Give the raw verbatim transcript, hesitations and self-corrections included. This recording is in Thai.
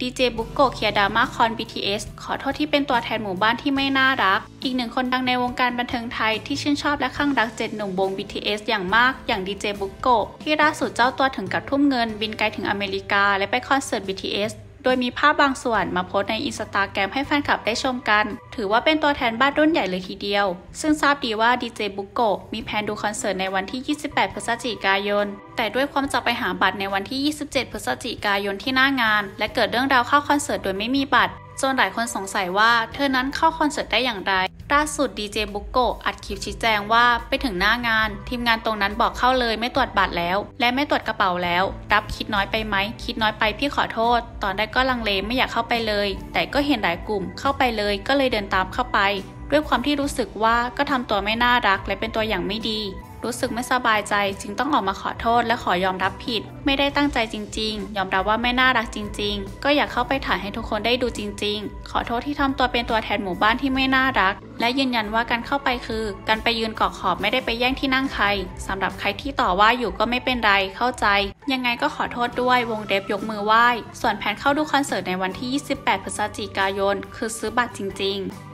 ดีเจบุโกะเคลียร์ดราม่าคอน บี ที เอส ขอโทษที่เป็นตัวแทนหมู่บ้านที่ไม่น่ารักอีกหนึ่งคนดังในวงการบันเทิงไทยที่ชื่นชอบและข้างรักเจ็ดหนุ่มวง บี ที เอส อย่างมากอย่างดีเจบุโกะที่ล่าสุดเจ้าตัวถึงกับทุ่มเงินบินไกลถึงอเมริกาและไปคอนเสิร์ต บี ที เอสโดยมีภาพบางส่วนมาโพสต์ในอินสตาแกรมให้แฟนคลับได้ชมกันถือว่าเป็นตัวแทนบ้านรุ่นใหญ่เลยทีเดียวซึ่งทราบดีว่าดีเจบุโกะมีแผนดูคอนเสิร์ตในวันที่ยี่สิบแปดพฤศจิกายนแต่ด้วยความจะไปหาบัตรในวันที่ยี่สิบเจ็ดพฤศจิกายนที่หน้างานและเกิดเรื่องราวเข้าคอนเสิร์ตโดยไม่มีบัตรจนหลายคนสงสัยว่าเธอนั้นเข้าคอนเสิร์ตได้อย่างไรล่าสุดดีเจบุโกะอัดคลิปชี้แจงว่าไปถึงหน้างานทีมงานตรงนั้นบอกเข้าเลยไม่ตรวจบัตรแล้วและไม่ตรวจกระเป๋าแล้วรับคิดน้อยไปไหมคิดน้อยไปพี่ขอโทษตอนแรกก็ลังเลไม่อยากเข้าไปเลยแต่ก็เห็นหลายกลุ่มเข้าไปเลยก็เลยเดินตามเข้าไปด้วยความที่รู้สึกว่าก็ทำตัวไม่น่ารักและเป็นตัวอย่างไม่ดีรู้สึกไม่สบายใจจึงต้องออกมาขอโทษและขอยอมรับผิดไม่ได้ตั้งใจจริงๆยอมรับว่าไม่น่ารักจริงๆก็อยากเข้าไปถ่ายให้ทุกคนได้ดูจริงๆขอโทษที่ทำตัวเป็นตัวแทนหมู่บ้านที่ไม่น่ารักและยืนยันว่าการเข้าไปคือการไปยืนเกาะขอบไม่ได้ไปแย่งที่นั่งใครสำหรับใครที่ต่อว่าอยู่ก็ไม่เป็นไรเข้าใจยังไงก็ขอโทษด้วยวงเล็บยกมือไหว้ส่วนแผนเข้าดูคอนเสิร์ตในวันที่ยี่สิบแปดพฤศจิกายนคือซื้อบัตรจริงๆ